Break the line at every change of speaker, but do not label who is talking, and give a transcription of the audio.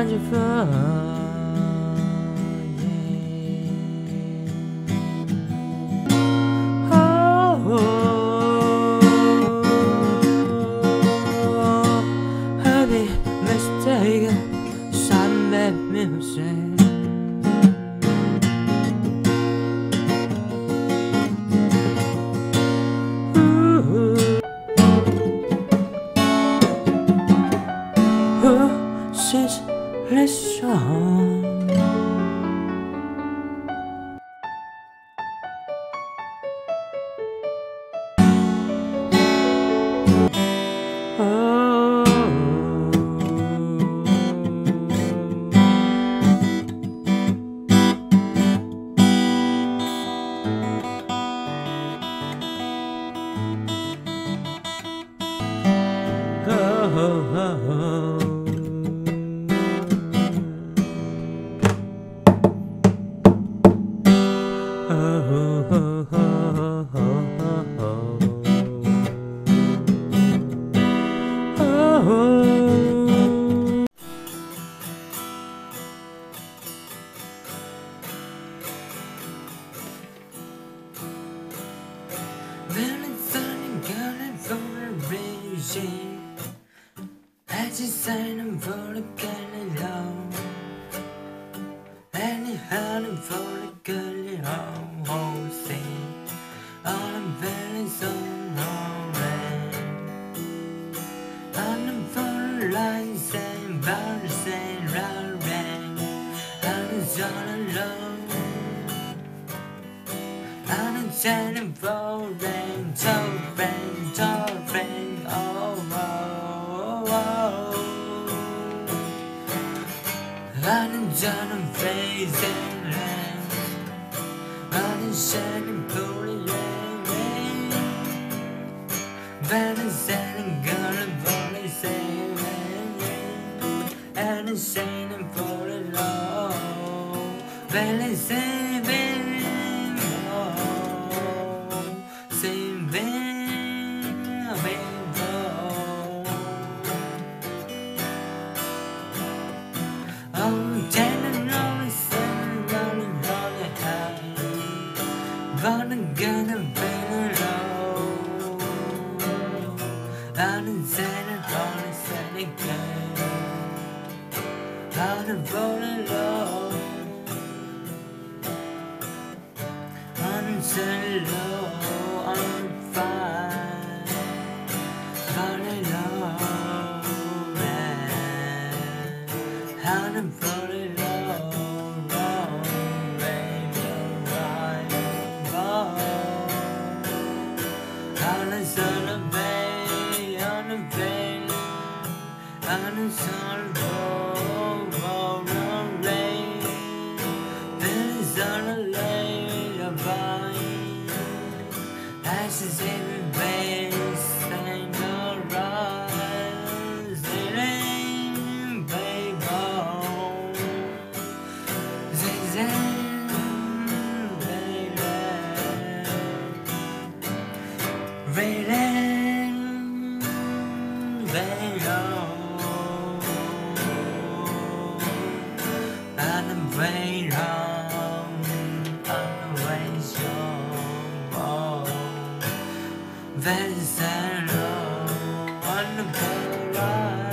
Happy mistake, some bad music. She's listen. I just signed up for the kind alone. Anyhow, for the girl whole thing. All the bellies on red. On the phone lines and bars and round red. I was all alone. On the channel for rain, tall rain, oh. I'm John face and land. I'm shining pouring rain. Van is and gonna volley say and it's shining for the law. Van is saving, saving. Gonna get a better low. I'm insane and only said again. How to vote low. I'm insane low, I'm fine. Vote low, man. How to vote low. On a sun roll rain. There's on a lane of vine. Ashes everywhere, saying alright. Sailing, baby. Zigzag, baby. Raining, baby. Way home, on the way home. Very sad, on the